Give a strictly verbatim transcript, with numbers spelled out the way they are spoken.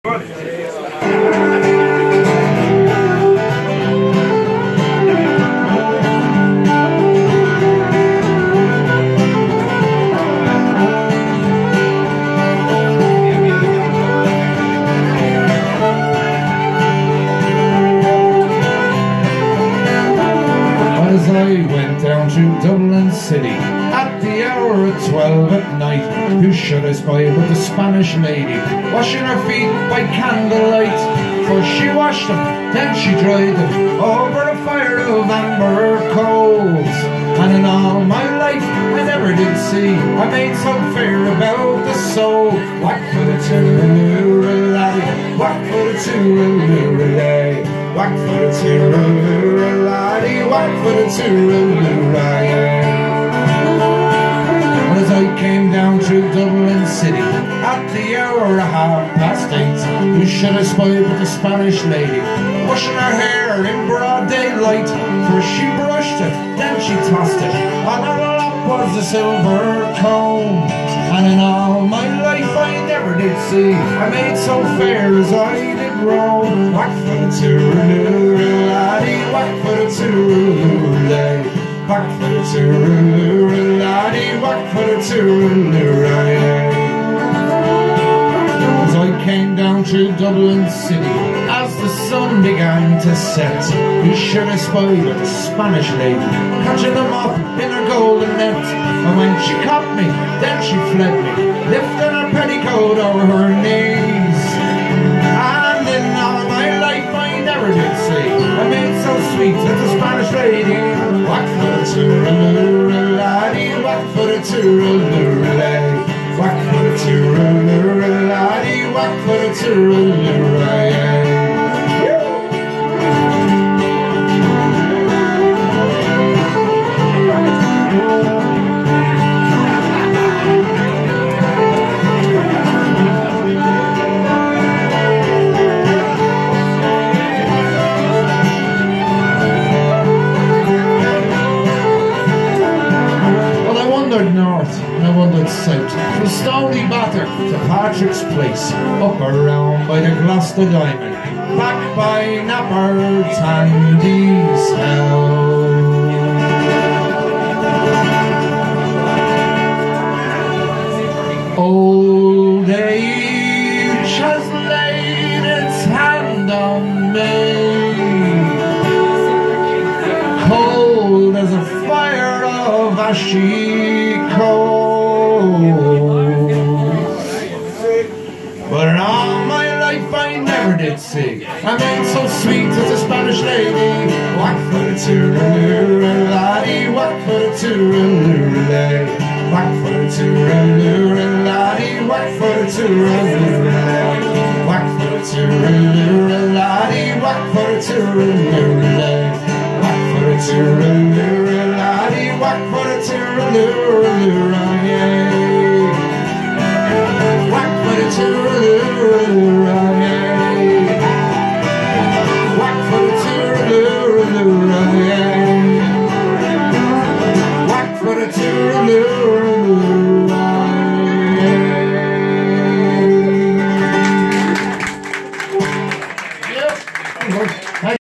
As I went down to Dublin city at the hour of twelve at night, who should I spy but the Spanish lady, washing her feet by candlelight. For she washed them, then she dried them over a fire of amber coals. And in all my life I never did see a maid so fair about the soul. Whack for the tooraloo-a-laddie, whack for the tooraloo-a-lay, whack for the tooraloo-a-laddie, whack for the tooraloo-a-lay. As I came down to Dublin city at the hour of half past eight, who should I spy but the Spanish lady, washing her hair in broad daylight. For she brushed it, then she tossed it, and her lap was a silver comb. And in all my life I never did see a maid so fair as I did roam. Whack for the tooraloo-a-laddie, whack for the tooraloo-a-lay, whack for the tooraloo-a-laddie, whack for the tooraloo-a-lay. As I came down to Dublin city, as the sun began to set, who should I spy but the Spanish lady, catching them up in her golden net. And when she caught me, then she fled me, lifting her petticoat over her knees. And in all my life I never did see a maid so sweet as the Spanish lady. Whack for the tooraloo-a-laddie, whack for the tooraloo-a-lay, whack for the tooraloo-a-laddie, whack for the tooraloo-a-lay. North and I wandered south, from Stony Batter to Patrick's Place, up around by the Gloucester Diamond, back by Napper Tandy's Hell. Old age has laid its hand on me, cold as a fire of ashy coals. But in all my life I never did see a maid so sweet as a Spanish lady. Whack for the tooraloo-a-laddie, whack for the tooraloo-a-lay, whack for the tooraloo-a-laddie, whack for the tooraloo-a-lay, whack for the tooraloo-a-laddie, whack for the tooraloo-a-lay, whack for the tooraloo-a-laddie, whack for the tooraloo-a-lay, whack for the tooraloo-a-lay.